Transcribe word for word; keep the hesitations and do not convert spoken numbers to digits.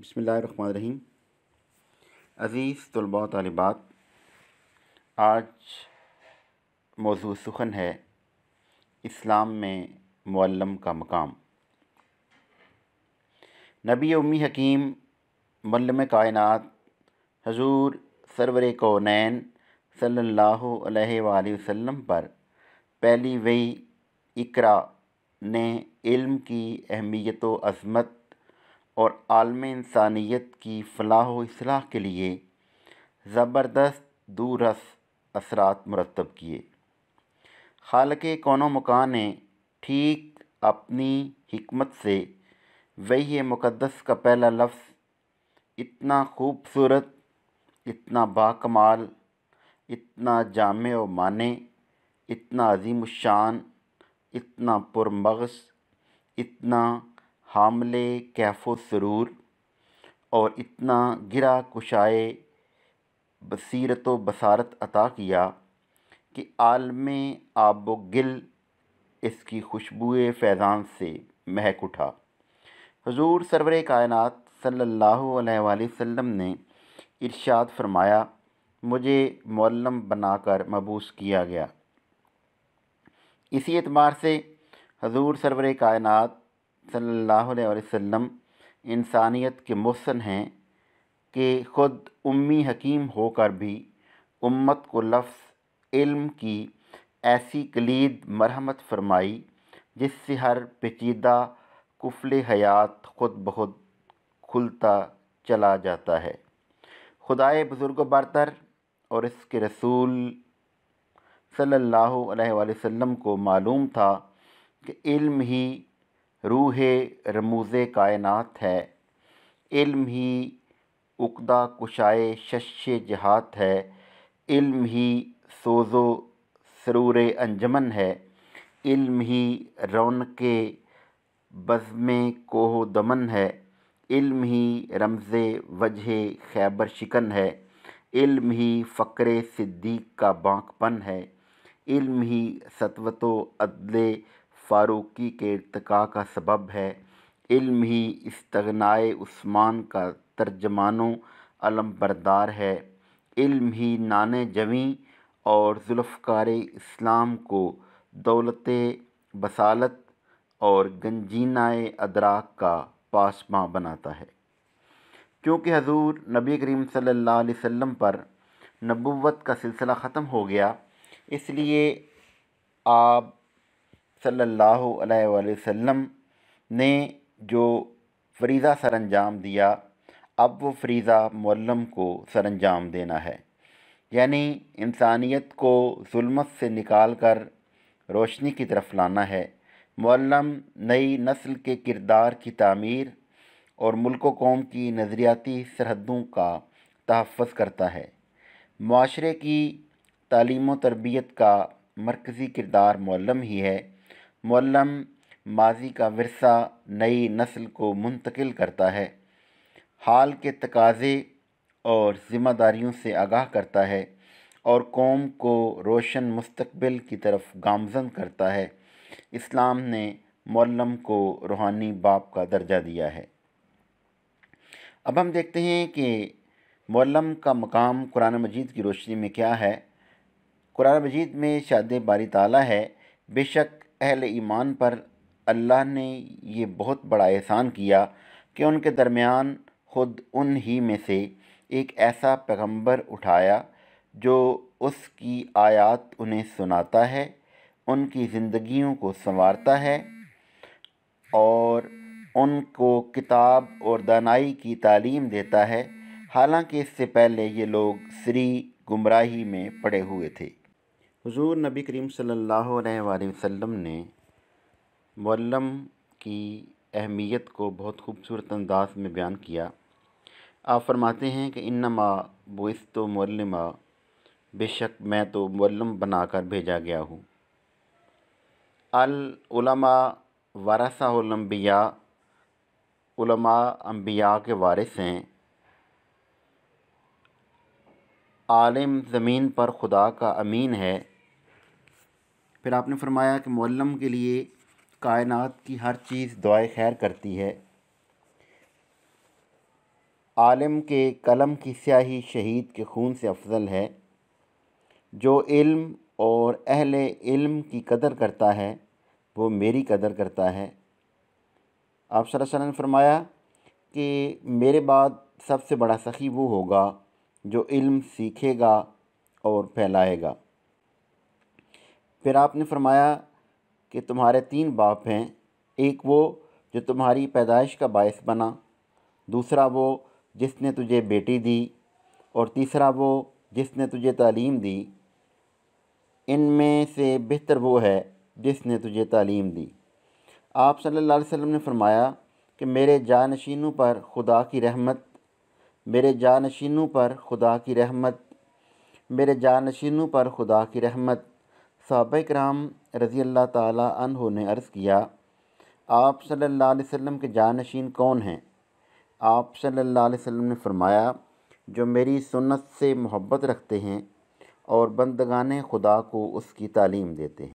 बिस्मिल्लाहिर्रहमानिर्रहीम। अज़ीज़ तलबा तालिबात, आज मौज़ू सुखन है इस्लाम में मुअल्लम का मकाम। नबी उम्मी हकीम मुअल्लिम कायनात हजूर सरवर कौनैन सल्लल्लाहु अलैहि वसल्लम पर पहली वही इकरा ने इल्म की अहमियत व अज़मत और आलम इंसानियत की फ़लाह व इस्लाह के लिए ज़बरदस्त दूररस असरात मुरतब किए। खालिक़े कौनो मकान ने ठीक अपनी हिकमत से वही मुक़द्दस का पहला लफ्ज़ इतना खूबसूरत, इतना बाकमाल, इतना जामे व माने, इतना अज़ीमुश्शान, इतना पुरमग़ज़, इतना हामले कैफ़ व सुरूर और इतना गिरा कुशाए बसीरत व बसारत अता किया कि आलमे आबो गिल इसकी खुशबुए फैज़ान से महक उठा। हुज़ूर सरवर कायनात सल्लल्लाहु अलैहि वसल्लम ने इरशाद फरमाया, मुझे मुअल्लम बनाकर मबूस किया गया। इसी एतबार से हुज़ूर सरवर कायनात सल्लल्लाहु अलैहि वसल्लम इंसानियत के मोहसन हैं कि ख़ुद उम्मी हकीम होकर भी उम्मत को लफ्ज़ इल्म की ऐसी कलीद मरहमत फरमाई जिससे हर पेचीदा कुफ़्ल हयात ख़ुद बख़ुद खुलता चला जाता है। खुदाए बुज़ुर्ग बरतर और इसके रसूल सल्लल्लाहु अलैहि वसल्लम को मालूम था कि इल्म ही रूहे रमूज़े कायनात है, इल्म ही उक़दा कुशाए शश्शे जहात है, इल्म ही सोज़ो सरूरे अंजमन है, इल्म ही रौनके बज़्मे कोहो दमन है, इल्म ही रमज़े वजहे खैबर शिकन है, इल्म ही फ़क्रे सिद्दीक़ का बाँकपन है, इल्म ही सतवतो अदले फ़ारूक़ी के इर्तिक़ा का सबब है, इल्म ही इस्तग़नाए उस्मान का तर्जमानो अलम बरदार है, इल्म ही नाने जवीं और ज़ुल्फ़कारे इस्लाम को दौलते बसालत और गंजीनाए अदराक का पासबां बनाता है। क्योंकि हज़ूर नबी करीम सल्लल्लाहु अलैहि वसल्लम पर नबुव्वत का सिलसिला ख़त्म हो गया, इसलिए आप सल्लल्लाहु अलैहि वसल्लम ने जो फ़रीज़ा सरअंजाम दिया, अब वो फ़रीज़ा मुअल्लम को सरअंजाम देना है, यानी इंसानियत को ज़ुल्मत से निकाल कर रोशनी की तरफ लाना है। मुअल्लम नई नस्ल के किरदार की तामीर और मुल्क व कौम की नज़रियाती सरहदों का तहफ़्फ़ुज़ करता है। मुआशरे की तालीम व तरबियत का मरकज़ी किरदार मुअल्लम ही है। मुअल्लम माज़ी का विरसा नई नस्ल को मुंतकिल करता है, हाल के तकाज़े और ज़िम्मेदारियों से आगाह करता है और कौम को रोशन मुस्तक़बिल की तरफ गामज़न करता है। इस्लाम ने मुअल्लम को रूहानी बाप का दर्जा दिया है। अब हम देखते हैं कि मुअल्लम का मकाम कुरान मजीद की रोशनी में क्या है। कुरान मजीद में इरशाद बारी ताला है, बेशक अहले ईमान पर अल्लाह ने ये बहुत बड़ा एहसान किया कि उनके दरमियान ख़ुद उन ही में से एक ऐसा पैगंबर उठाया जो उसकी आयात उन्हें सुनाता है, उनकी ज़िंदगियों को संवारता है और उनको किताब और दानाई की तालीम देता है, हालांकि इससे पहले ये लोग सरी गुमराही में पड़े हुए थे। हुज़ूर नबी करीम सल्लल्लाहु अलैहि वसल्लम ने मुअल्लम की अहमियत को बहुत खूबसूरत अंदाज में बयान किया। आप फरमाते हैं कि इन्नमा बुइस्तु मुअल्लिमा, बेशक मैं तो मुअल्लम बनाकर भेजा गया हूँ। अल उलमा वरसाहुल अंबिया, उलमा अंबिया के वारिस हैं। आलिम ज़मीन पर खुदा का अमीन है। फिर आपने फरमाया कि मुअल्लम के लिए कायनात की हर चीज़ दुआए खैर करती है। आलिम के कलम की स्याही शहीद के खून से अफजल है। जो इल्म और अहले इल्म की कदर करता है वो मेरी कदर करता है। आप सल्लल्लाहु अलैहि वसल्लम ने फरमाया कि मेरे बाद सबसे बड़ा सखी वो होगा जो इल्म सीखेगा और फैलाएगा। फिर आपने फरमाया कि तुम्हारे तीन बाप हैं, एक वो जो तुम्हारी पैदाइश का बायस बना, दूसरा वो जिसने तुझे बेटी दी, और तीसरा वो जिसने तुझे तालीम दी। इनमें से बेहतर वो है जिसने तुझे तालीम दी। आप सल्लल्लाहु अलैहि वसल्लम ने फरमाया कि मेरे जानशीनों पर खुदा की रहमत, मेरे जानशीनों पर खुदा की रहमत, मेरे जानशीनों पर खुदा की रहमत। सहाबा किराम रज़ी अल्लाह ताला अन्हु ने अर्ज़ किया, आप सल्लल्लाहु अलैहि वसल्लम के जानशीन कौन हैं? आप सल्लल्लाहु अलैहि वसल्लम ने फरमाया, जो मेरी सुन्नत से मोहब्बत रखते हैं और बंदगाने खुदा को उसकी तालीम देते हैं।